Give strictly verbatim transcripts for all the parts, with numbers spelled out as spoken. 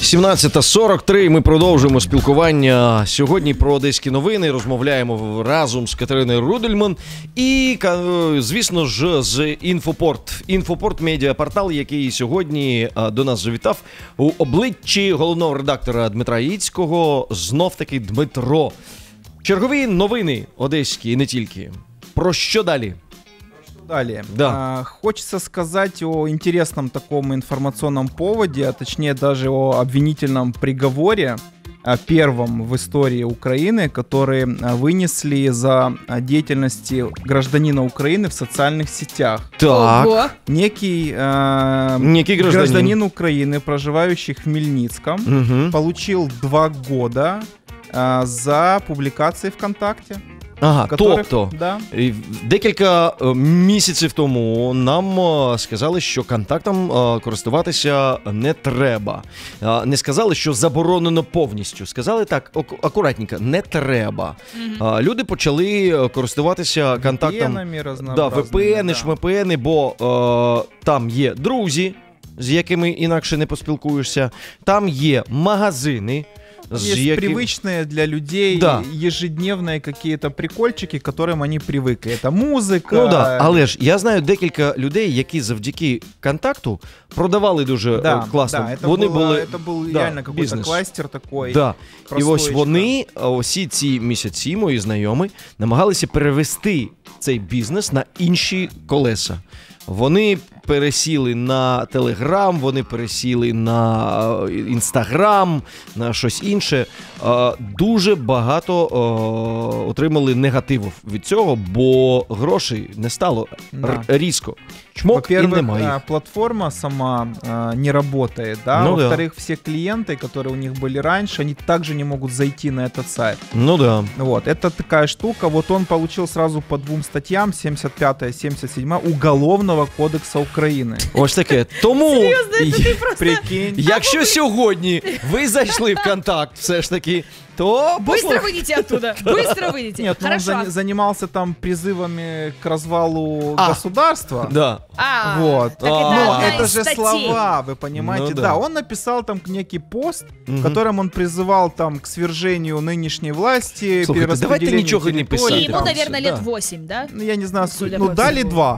сімнадцята сорок три. Ми продовжуємо спілкування сьогодні про одеські новини. Розмовляємо разом з Катериною Рудельман і, звісно ж, з Інфопорт. Інфопорт – медіапортал, який сьогодні до нас завітав у обличчі головного редактора Дмитра Яїцького. Знов-таки Дмитро. Чергові новини одеські і не тільки. Про що далі? Далее. Да. А, хочется сказать о интересном таком информационном поводе, а точнее даже о обвинительном приговоре, а, первом в истории Украины, который а, вынесли за а, деятельности гражданина Украины в социальных сетях. Так. Ого. Некий, а, Некий гражданин. гражданин Украины, проживающий в Хмельницком, Угу. получил два года а, за публикации ВКонтакте. Ага, которых- тобто, да. і декілька е, місяців тому нам е, сказали, що контактом е, користуватися не треба. Е, Не сказали, що заборонено повністю. Сказали так, ак- акуратненько, не треба. Е, Люди почали е, користуватися контактом. ві пі ен-ами Да, ві пі ен, да. шмепени, бо е, там є друзі, з якими інакше не поспілкуєшся. Там є магазини, з Есть якими... привычные для людей Да. ежедневные какие-то прикольчики, к которым они привыкли. Это музыка. Ну да, але ж я знаю декілька людей, які завдяки контакту продавали дуже да, е, класно. да, это, Вони было, були это был да, реально какой-то бізнес. кластер такой. Да. І ось прослоєчка. вони е, усі ці місяці, мої знайомі, намагалися перевести цей бізнес на інші колеса. Вони пересіли на Телеграм, вони пересіли на Інстаграм, на щось інше. Е, Дуже багато е, отримали негативу від цього, бо грошей не стало Да. р- різко. Чмок і Во-первых, немає. а, платформа сама а, не работает, да. Ну да. Во-вторых, все клиенты, которые у них были раньше, они также не могут зайти на этот сайт. Ну да. Вот, это такая штука. Вот он получил сразу по двум статьям, семьдесят пятая, семьдесят седьмая Уголовного кодекса Украины. Ось таке. Тому, Ти просто Прикинь. якщо сьогодні ви зайшли в контакт все ж таки, то быстро послухайте. выйдите оттуда. Быстро выйдите. Нет, ну он Хорошо. зани- занимался там призывами к развалу А. государства. Да. А, Вот. так это А. Но одна это из же статей. слова, вы понимаете? Ну да. да. он написал там некий пост, Мгм. в котором он призывал там к свержению нынешней власти, Слушайте, давайте перераспределению ничего не территорий. писать. И ему, там наверное, всё, лет да. восемь, да? Ну, я не знаю, суть. Судя Ну, по дали всему. два.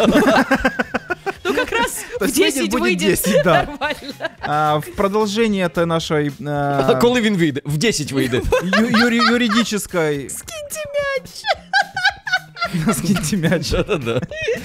Ну, как раз То в есть выйдет, десять будет выйдет. десять, да. Нормально. А, в продолжение этой нашей А а, коли він вийде? В десять вийде. ю- юри- юридической... Скиньте мяч. Скиньте мяч. Да-да-да.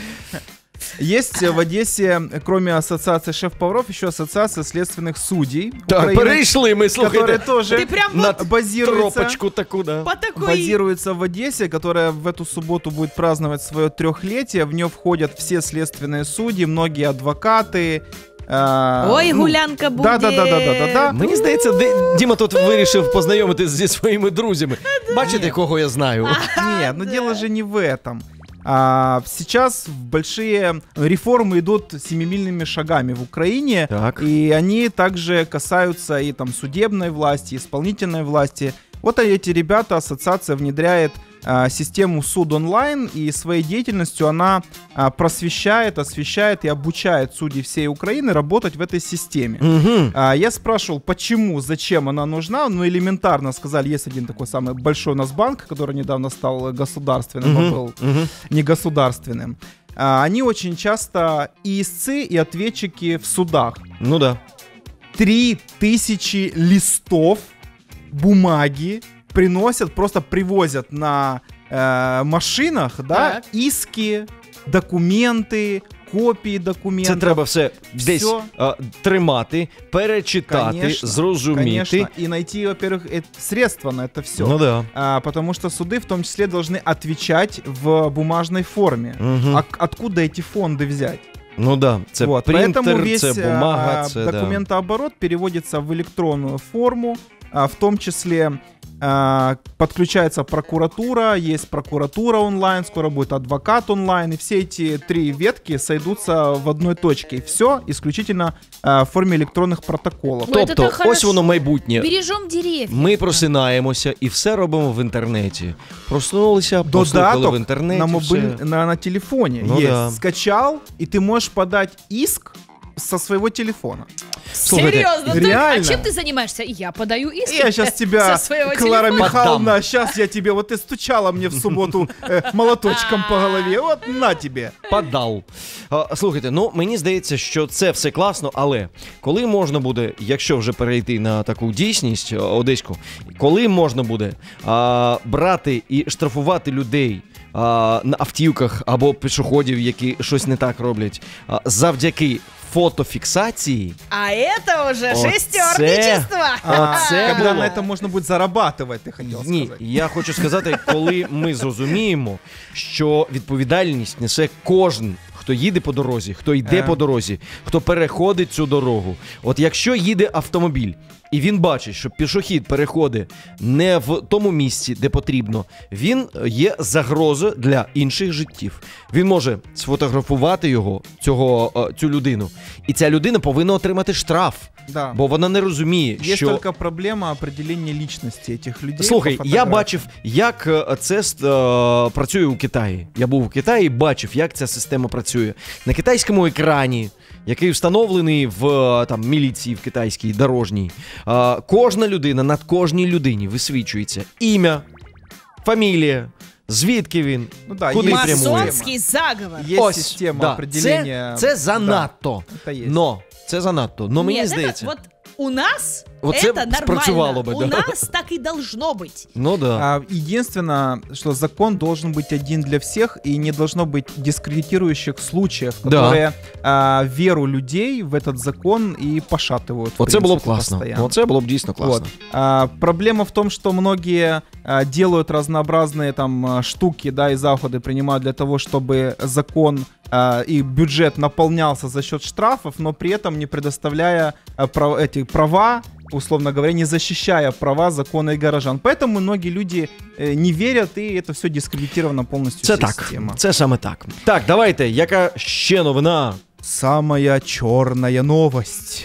Есть в Одессе, кроме ассоциации шеф-поваров, еще ассоциация следственных судей Так, Украины, перейшли ми, которые слухайте, тоже Ты прям на вот базируются, тропочку таку, да. по такой... базируется в Одессе, которая в эту субботу будет праздновать свое трехлетие. В нее входят все следственные судьи, многие адвокаты. а, Ой, ну, гулянка буде. Да, да, да, да, да, да, да. Мені здається, Ди- Діма тут вирішив познайомитись зі своїми друзями. Бачите, кого я знаю? Нет, но дело же не в этом. А, сейчас большие реформы идут семимильными шагами в Украине, Так. и они также касаются и там судебной власти, исполнительной власти. Вот эти ребята, ассоциация внедряет а, систему суд онлайн, и своей деятельностью она а, просвещает, освещает и обучает судей всей Украины работать в этой системе. Угу. А, я спрашивал, почему, зачем она нужна. Ну, элементарно сказали, есть один такой самый большой у нас банк, который недавно стал государственным, а был негосударственным. А, они очень часто и истцы, и ответчики в судах. Ну да. Три тысячи листов бумаги приносят, просто привозят на э, машинах, да, Так. иски, документы, копии Це документов. треба все десь Всё. а, тримати, перечитати, Конечно, зрозуміти. Конечно, и найти, во-первых, э, средства на это все. Ну да. А, потому что суды в том числе должны отвечать в бумажной форме. Угу. А к- откуда эти фонды взять? Ну да, це Вот, принтер, поэтому весь це бумага, а, це да. документооборот переводится в электронную форму, а, в том числе а, подключается прокуратура, есть прокуратура онлайн, скоро будет адвокат онлайн, и все эти три ветки сойдутся в одной точке. И все исключительно а, в форме электронных протоколов. Ой, це Тобто, так хорошо. ось воно майбутнє. Бережем деревья. Ми просинаємося і все робимо в інтернеті. Проснулися, послухали в Додаток інтернеті. на, все. мобиль... на, на телефоне Ну есть. да. Скачал, и ты можешь подать иск со своего телефона. Слушайте, Серьезно? Ты- реально. А чем ты занимаешься? Я подаю иск. Я сейчас тебя, со своего Клара телефона. Михайловна, сейчас я тебе, вот ты стучала мне в субботу э, молоточком по голове, от на тебе. Подав. А, Слухайте, ну мені здається, що це все класно, але коли можна буде, якщо вже перейти на таку дійсність а, одеську, коли можна буде а, брати і штрафувати людей а, на автівках або пішоходів, які щось не так роблять, а, завдяки фотофіксації. А это уже Оце- шестерничество. А, Оце когда було. на этом можно будет зарабатывать, ты хотел Ні, сказать. я хочу сказати, коли ми зрозуміємо, що відповідальність несе кожен, хто їде по дорозі, хто йде Е. по дорозі, хто переходить цю дорогу. От якщо їде автомобіль, і він бачить, що пішохід переходить не в тому місці, де потрібно, він є загрозою для інших життів. Він може сфотографувати його, цього, е, цю людину, і ця людина повинна отримати штраф, Да. бо вона не розуміє, Есть що... только проблема определения личности этих людей. Слухай, по я фотографии. бачив, як е, це е, працює у Китаї. Я був у Китаї і бачив, як ця система працює. На китайському екрані, який встановлений в е, там, міліції в китайській дорожній, е, кожна людина, над кожній людині висвічується ім'я, фамілія, звідки він, Ну да, куди есть прямує. Масонский заговор. Есть Ось, система да. определения. Це, це занадто. Да, это есть. Но, це занадто. Но мені Нет, это здається. вот у нас Вот це это спрацювало нормально. би, У да. нас так и должно быть. Ну да. А, единственное, что закон должен быть один для всех, и не должно быть дискредитирующих случаев, Да. которые а, веру людей в этот закон и пошатывают. в Оце було б принципе, класно. постоянно. Оце було б дійсно класно. Вот. А, проблема в том, что многие а, делают разнообразные там а, штуки, да, и заходы принимают для того, чтобы закон а, и бюджет наполнялся за счет штрафов, но при этом не предоставляя а, прав- эти права, условно говоря, не защищая права закона и горожан. Поэтому многие люди э, не верят, и это все дискредитировано полностью. Це вся так. система. Це саме так. Так, давайте, яка ще новина? Самая черная новость.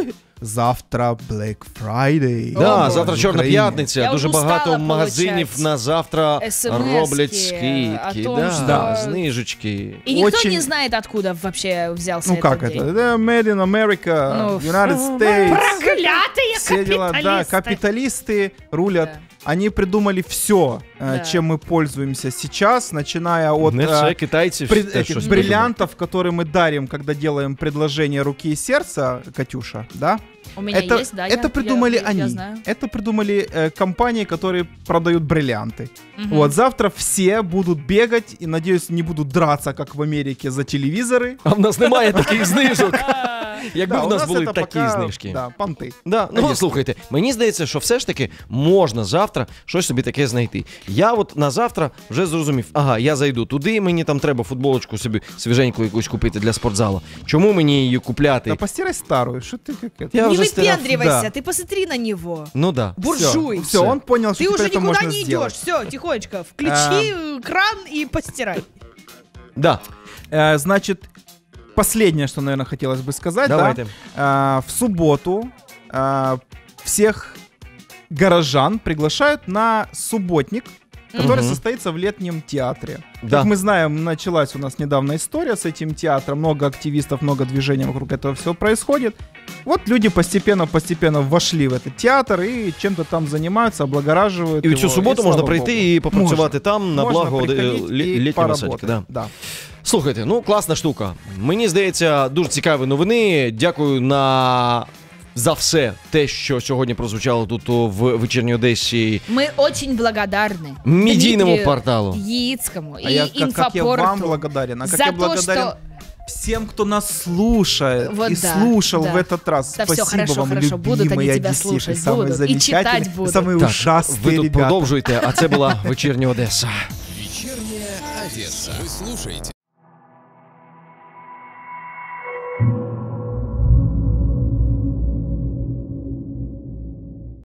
Завтра Black Friday. Да, Боже. завтра В Чорна Україні. п'ятниця. Я Дуже вже багато устала магазинів получать на завтра ес-ем-ески роблять скидки. о том, Да, що- знижечки. И никто Очень- не знает, откуда вообще взялся Ну этот как день. это? Это Made in America, Ну, United States. Проклятые Все дела, да, капиталисты. капиталисты рулят. Да. Они придумали все, Да. чем мы пользуемся сейчас, начиная от Не э, все китайці пред- теж этих щось бриллиантов, которые мы дарим, когда делаем предложение руки и сердца, Катюша, да? У меня это есть, да, это я- придумали я- я они. знаю. Это придумали э, компании, которые продают бриллианты. Мгм. Вот завтра все будут бегать и, надеюсь, не будут драться, как в Америке, за телевизоры. А в нас немає таких знижок. А, Якби Да, в нас були это такі пока, знижки. Да, понты. Да, ну слухайте, мені здається, що все ж таки можна завтра щось собі таке знайти. Я от на завтра вже зрозумів, ага, я зайду туди, мені там треба футболочку собі свіженьку якусь купити для спортзалу. Чому мені її купляти? Да постирай старую, что ты как это? Я Не уже стирав, выпендривайся, да. ты посмотри на него. Ну да. Буржуй. Все, он понял, что Ты теперь уже это никуда можно не сделать. идешь. Все, тихонечко. Включи э, кран и постирай. Да, Э, значит, последнее, что, наверное, хотелось бы сказать, давайте. да, э, в субботу э, всех горожан приглашают на субботник, который Мгм. состоится в летнем театре. Да. Как мы знаем, началась у нас недавно история с этим театром, много активистов, много движений вокруг этого всего происходит. Вот люди постепенно-постепенно вошли в этот театр и чем-то там занимаются, облагораживают І в его, цю суботу слава можна Богу. прийти і попрацювати Можна. там на Можно благо е, приходить лі- и літнього садика. поработать, Да. да. Слухайте, ну класна штука. Мені здається, дуже цікаві новини. Дякую на за все те, що сьогодні прозвучало тут о, в вечірній Одесі Мы очень благодарны медійному Дмитрию порталу. Яицкому А и я, как, как я вам инфопорту благодарен, а как за я то, благодарен что... всем, кто нас слушает Вот и да, слушал да. в этот раз. Да всё, Спасибо хорошо, вам, хорошо, будут они любимые тебя одесситы, слушать, самые будут, и замечательные, читать будут. самые Так, ужасные ви тут ребята. продовжуйте, а це була вечірня Одеса. Вечерняя Одесса. Вы слушаете